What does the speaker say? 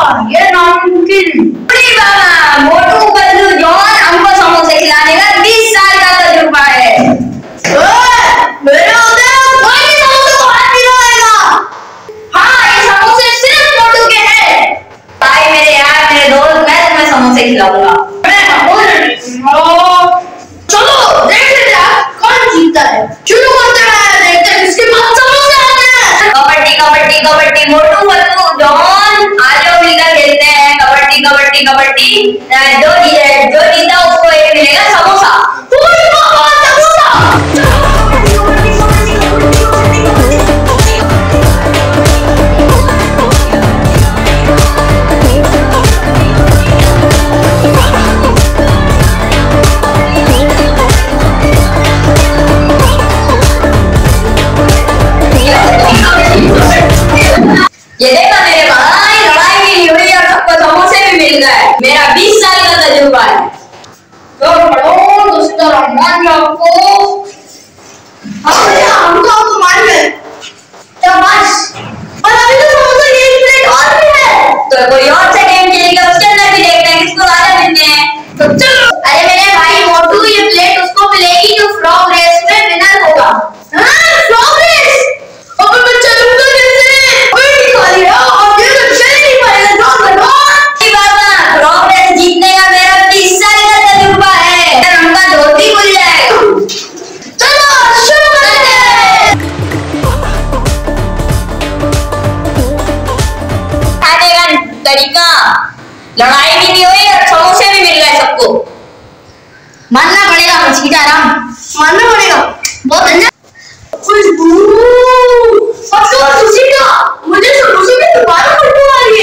ये नामुमकिन। बाबा मोटू पतलू जॉन हमको समोसे खिलाने का 20 साल का तजुर्बा है। मेरे होते कोई भी समोसे को हाथ नहीं लगाएगा। हाँ ये समोसे सिर्फ मोटू के हैं। भाई मेरे यार मेरे दोस्त मैं तुम्हें समोसे खिलाऊंगा। चलो देख लेते हैं कौन जीतता है। शुरू करते हैं, देखते हैं किसके पास समोसे आते हैं। कबड्डी कबड्डी कबड्डी मोटू पतलू जॉन आ जाओ मिलकर खेलते हैं। कबड्डी कबड्डी कबड्डी जो जीता उसको एक मिलेगा समोसा। ये देखो मेरे भाई लड़ाई भी नहीं हुई और सबको समोसे भी मिल गए। मेरा 20 साल का तजुर्बा है। तो बड़ो दोस्तों मान लो आपको। हम तो आपको मान गए। तो बस और अभी तो समोसे की एक प्लेट और भी है। तो कोई और से गेम खेलेगा उसके अंदर भी देखते हैं किसको ज्यादा मिलते हैं। तो चलो। अरे मेरे भाई मोटू ये प्लेट उसको मिलेगी जो फ्रॉग रेस में विनर होगा। हाँ फ्रॉग रेस। अब मैं चलूंगा कैसे? कोई नहीं खा लिया और ये तो चल नहीं पाएगा। बाबा फ्रॉग रेस जीतने का मेरा 30 साल का तजुर्बा है। हमका धोती खुल जाएगा। चलो शुरू करते हैं। खाने का तरीका लड़ाई भी नहीं हुई और समोसे भी मिल गए सबको। मानना पड़ेगा मछली का आराम मानना पड़ेगा। बहुत धन्यवाद। खुशबू मुझे समोसे में दोबारा खुशबू आ रही